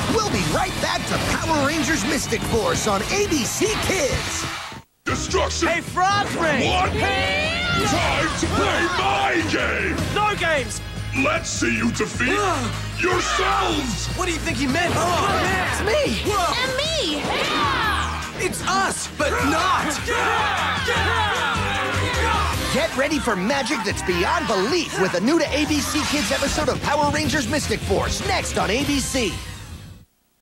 We'll be right back to Power Rangers Mystic Force on ABC Kids. Destruction! Hey, Frog Ray! What? Time to play my game! No games! Let's see you defeat yourselves! What do you think he meant? It's me! And me! It's us, but not! Get ready for magic that's beyond belief with a new to ABC Kids episode of Power Rangers Mystic Force, next on ABC.